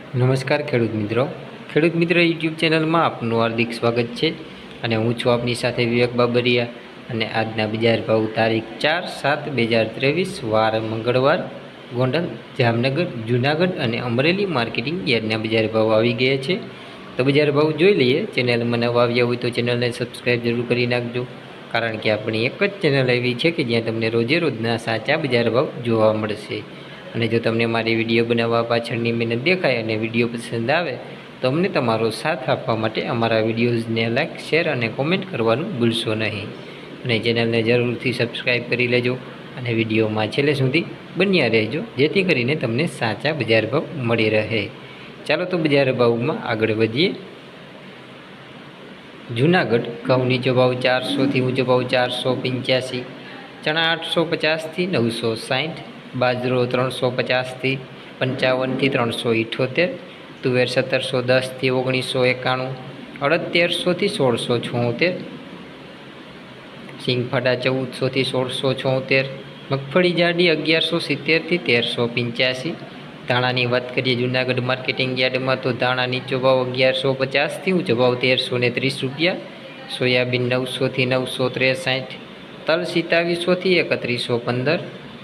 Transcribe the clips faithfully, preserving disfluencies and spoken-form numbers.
નમસ્કાર ખેડૂત મિત્રો ખેડૂત મિત્રો યુટ્યુબ ચેનલમાં આપનું હાર્દિક સ્વાગત છે અને હું છું આપની સાથે વિવેક બાબરિયા અને આજના બજાર ભાવ તારીખ ચાર સાત બે હજાર ત્રેવીસ વાર મંગળવાર ગોંડલ જામનગર જૂનાગઢ અને અમરેલી માર્કેટિંગ યાર્ડના બજાર ભાવ આવી ગયા છે। તો બજાર ભાવ જોઈ લઈએ। ચેનલમાં નવા આવ્યા હોય તો ચેનલને સબસ્ક્રાઈબ જરૂર કરી નાખજો, કારણ કે આપણી એક જ ચેનલ એવી છે કે જ્યાં તમને રોજે રોજના સાચા બજાર ભાવ જોવા મળશે। અને જો તમને મારી વિડીયો બનાવવા પાછળની મહેનત દેખાય અને વિડીયો પસંદ આવે તો અમને તમારો સાથ આપવા માટે અમારા વિડીયોઝને લાઇક શેર અને કોમેન્ટ કરવાનું ભૂલશો નહીં અને ચેનલને જરૂરથી સબસ્ક્રાઈબ કરી લેજો અને વિડીયોમાં છેલ્લે સુધી બન્યા રહેજો, જેથી કરીને તમને સાચા બજાર ભાવ મળી રહે। ચાલો તો બજાર ભાવમાં આગળ વધીએ। જૂનાગઢ ઘઉં નીચો ભાવ ચારસોથી ઊંચો ભાવ ચારસો પંચ્યાસી, ચણા આઠસો પચાસથી નવસો સાઠ, બાજરો ત્રણસો પચાસથી પંચાવનથી ત્રણસો ઇઠોતેર, તુવેર સત્તરસો દસથી ઓગણીસો એકાણું, અડદ તેરસોથી સોળસો છોતેર, સિંગફાટા ચૌદસોથી સોળસો છોતેર, મગફળી જાડી અગિયારસો સિત્તેરથી તેરસો પંચ્યાસી। ધાણાની વાત કરીએ જૂનાગઢ માર્કેટિંગ યાર્ડમાં તો ધાણા નીચો ભાવ અગિયારસો પચાસથી ઊંચો ભાવ તેરસો ને ત્રીસ રૂપિયા, સોયાબીન નવસોથી નવસો ત્રેસાઠ, તલ સિત્તાવીસોથી એકત્રીસો પંદર,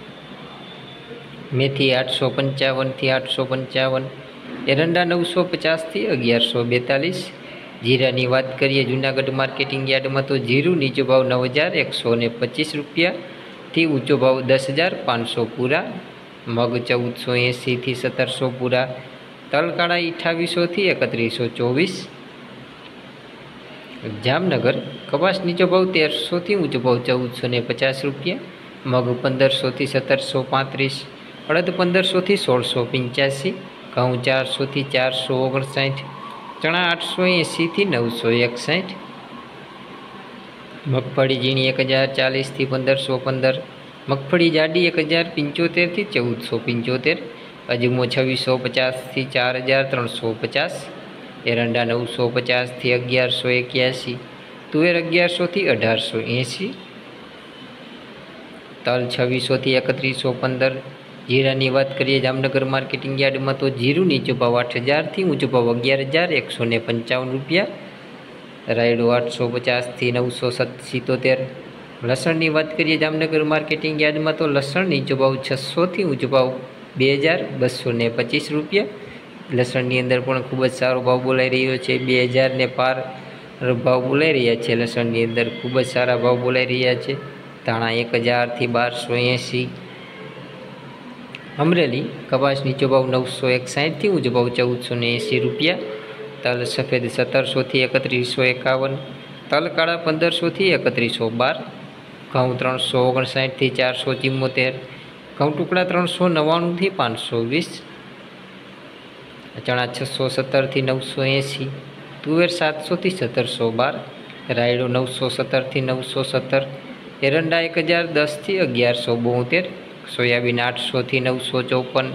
મેથી આઠસો પંચાવનથી આઠસો પંચાવન, એરંડા નવસો પચાસથી અગિયારસો બેતાલીસ। જીરાની વાત કરીએ જૂનાગઢ માર્કેટિંગ યાર્ડમાં તો જીરું નીચો ભાવ નવ હજાર એકસો ને પચીસ રૂપિયાથી ઊંચો ભાવ દસ હજાર પાંચસો પૂરા, મગ ચૌદસો એંસીથી સત્તરસો પૂરા, તલ કાળા અઠાવીસોથી એકત્રીસો ચોવીસ। જામનગર કપાસ નીચો ભાવ તેરસોથી ઊંચો ભાવ ચૌદસો ને પચાસ રૂપિયા, મગ પંદરસોથી સત્તરસો પાંત્રીસ, અડદ પંદરસોથી સોળસો પંચ્યાસી, ઘઉં ચારસોથી ચારસો ઓગણસાઠ, ચણા આઠસો એંસીથી નવસો એકસાઠ, મગફળી ઝીણી એક હજાર ચાલીસથી પંદરસો પંદર, મગફળી જાડી એક હજાર પંચોતેરથી ચૌદસો પંચોતેર, અજમો છવ્વીસો પચાસથી ચાર હજાર ત્રણસો પચાસ, એરંડા નવસો પચાસથી અગિયારસો એક્યાસી, તુવેર અગિયારસોથી અઢારસો એંસી, તલ છવ્વીસોથી એકત્રીસો પંદર। જીરાની વાત કરીએ જામનગર માર્કેટિંગ યાર્ડમાં તો જીરું નીચો ભાવ આઠ હજારથી ઊંચો ભાવ અગિયાર હજાર એકસો ને પંચાવન રૂપિયા, રાયડો આઠસો પચાસથી નવસો સિત્તોતેર। લસણની વાત કરીએ જામનગર માર્કેટિંગ યાર્ડમાં તો લસણ નીચો ભાવ છસોથી ઊંચો ભાવ બે હજાર બસો ને પચીસ રૂપિયા। લસણની અંદર પણ ખૂબ જ સારો ભાવ બોલાઈ રહ્યો છે, બે હજાર ને પાર ભાવ બોલાઈ રહ્યા છે। લસણની અંદર ખૂબ જ સારા ભાવ બોલાઈ રહ્યા છે। ધાણા એક હજારથી બારસો એંસી। અમરેલી કપાસ નીચો ભાવ નવસો એકસાઠથી ઊંચો ભાવ ચૌદસો ને એંસી રૂપિયા, તલ સફેદ સત્તરસોથી એકત્રીસો એકાવન, તલ કાળા પંદરસોથી એકત્રીસો બાર, ઘઉં ત્રણસો ઓગણસાઠથી ચારસો ચુમ્મોતેર, ઘઉં ટુકડા ત્રણસો નવ્વાણુંથી પાંચસો વીસ, ચણા છસો સત્તરથી નવસો એંસી, તુવેર સાતસોથી સત્તરસો બાર, રાયડો નવસો સત્તરથી નવસો સત્તર, એરંડા એક હજાર દસથી અગિયારસો બોતેર, સોયાબીન આઠસોથી નવસો ચોપન,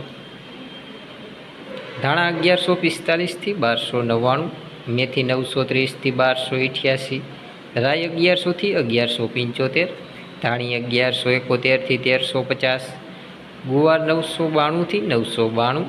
ધાણા અગિયારસો પિસ્તાલીસથી બારસો નવ્વાણું, મેથી નવસો ત્રીસથી બારસો અઠ્યાસી, રાઈ અગિયારસોથી અગિયારસો પંચોતેર, ધાણી અગિયારસો એકોતેરથી તેરસો પચાસ, ગુવાર નવસો બાણુંથી નવસો બાણું।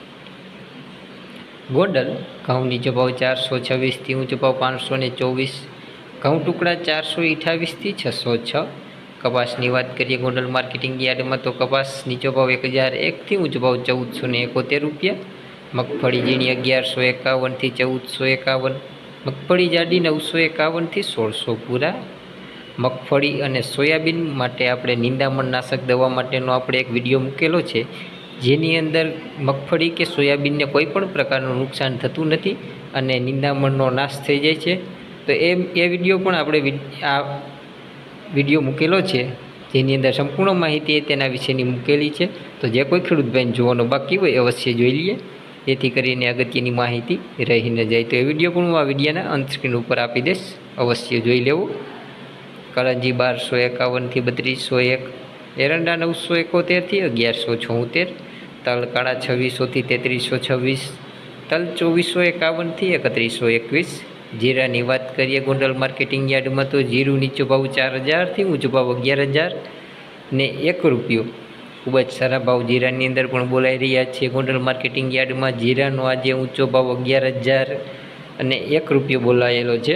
ગોંડલ ઘઉં નીચો ભાવ ચારસો છવ્વીસથી ઊંચો ભાવ પાંચસો ને ચોવીસ, ઘઉં ટુકડા ચારસો અઠાવીસથી છસો છ। કપાસની વાત કરીએ ગોંડલ માર્કેટિંગ યાર્ડમાં તો કપાસ નીચો ભાવ એક હજાર એકથી ઊંચો ભાવ ચૌદસો ને એકોતેર રૂપિયા, મગફળી ઝીણી અગિયારસો એકાવનથી ચૌદસો એકાવન, મગફળી જાડી નવસો એકાવનથી સોળસો પૂરા। મગફળી અને સોયાબીન માટે આપણે નિંદામણ નાશક દવા માટેનો આપણે એક વિડીયો મૂકેલો છે, જેની અંદર મગફળી કે સોયાબીનને કોઈ પણ પ્રકારનું નુકસાન થતું નથી અને નિંદામણનો નાશ થઈ જાય છે। તો એ એ વિડીયો પણ આપણે આ વિડીયો મૂકેલો છે, જેની અંદર સંપૂર્ણ માહિતી તેના વિશેની મૂકેલી છે। તો જે કોઈ ખેડૂત ભાઈને જોવાનો બાકી હોય અવશ્ય જોઈ લઈએ, જેથી કરીને અગત્યની માહિતી રહી ન જાય। તો એ વિડીયો પણ હું આ વિડીયોના અંત સ્ક્રીન ઉપર આપી દઈશ, અવશ્ય જોઈ લેવો। કરંજી બારસો એકાવનથી બત્રીસો એક, એરંડા નવસો એકોતેરથી અગિયારસો છોતેર, તલ કાળા છવ્વીસોથી તેત્રીસો છવ્વીસ, તલ ચોવીસો એકાવનથી એકત્રીસો એકવીસ। જીરાની વાત કરીએ ગોંડલ માર્કેટિંગ યાર્ડમાં તો જીરું નીચો ભાવ ચાર હજારથી ઊંચો ભાવ અગિયાર હજાર ને એક રૂપિયો, ખૂબ જ સારા ભાવ જીરાની અંદર પણ બોલાઈ રહ્યા છે ગોંડલ માર્કેટિંગ યાર્ડમાં. જીરાનો આજે ઊંચો ભાવ અગિયાર હજાર અને એક રૂપિયો બોલાયેલો છે.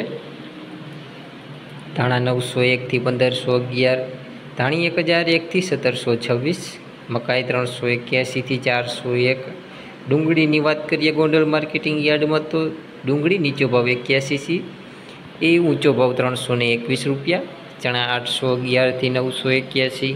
ધાણા નવસો એકથી પંદરસો અગિયાર, ધાણી એક હજાર એકથી સત્તરસો છવ્વીસ, મકાઈ ત્રણસો એક્યાસીથી ચારસો એક. ડુંગળીની વાત કરીએ ગોંડલ માર્કેટિંગ યાર્ડમાં તો ડુંગળી નીચો ભાવ એક્યાસીથી એ ઊંચો ભાવ ત્રણસો ને એકવીસ રૂપિયા. ચણા આઠસો અગિયારથી નવસો એક્યાસી,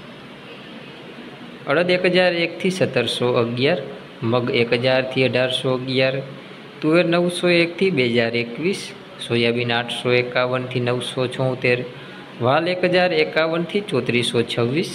અડદ એક હજાર એકથી સત્તરસો અગિયાર, મગ એક હજારથી અઢારસો અગિયાર, તુવેર નવસો એકથી બે હજાર એકવીસ, સોયાબીન આઠસો એકાવનથી નવસો છોતેર, વાલ એક હજાર એકાવનથી ચોત્રીસો છવ્વીસ,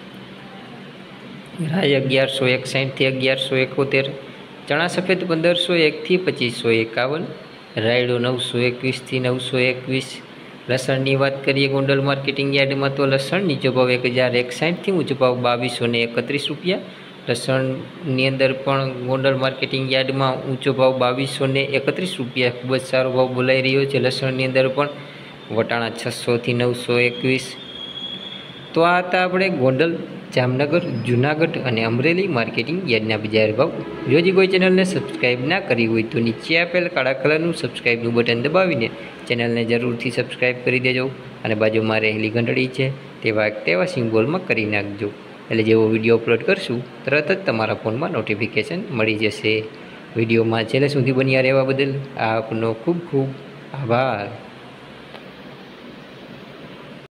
રાઈ અગિયારસો એકસાઠથી અગિયારસો એકોતેર, ચણા સફેદ પંદરસો એકથી પચીસો એકાવન, રાયડો નવસો એકવીસથી નવસો એકવીસ. લસણની વાત કરીએ ગોંડલ માર્કેટિંગ યાર્ડમાં તો લસણ નીચો ભાવ એક હજાર એકસાઠથી ઊંચો ભાવ બાવીસો ને એકત્રીસ રૂપિયા. લસણની અંદર પણ ગોંડલ માર્કેટિંગ યાર્ડમાં ઊંચો ભાવ બાવીસો ને એકત્રીસ રૂપિયા ખૂબ જ સારો ભાવ બોલાઈ રહ્યો છે. લસણની અંદર પણ વટાણા છસોથી નવસો એકવીસ. તો આ હતા આપણે ગોંડલ, જામનગર, જુનાગઢ અને અમરેલી માર્કેટિંગ યાર્ડના બજાર ભાવ. જો હજી કોઈ ચેનલને સબસ્ક્રાઈબ ના કરી હોય તો નીચે આપેલ કાળા કલરનું સબસ્ક્રાઈબનું બટન દબાવીને ચેનલને જરૂરથી સબસ્ક્રાઈબ કરી દેજો અને બાજુમાં રહેલી ઘંટડી છે તેવા તેવા સિમ્બોલમાં કરી નાખજો, એટલે જેવો વિડીયો અપલોડ કરશું તરત જ તમારા ફોનમાં નોટિફિકેશન મળી જશે. વિડીયોમાં છેલ્લે સુધી બન્યા રહેવા બદલ આપનો ખૂબ ખૂબ આભાર.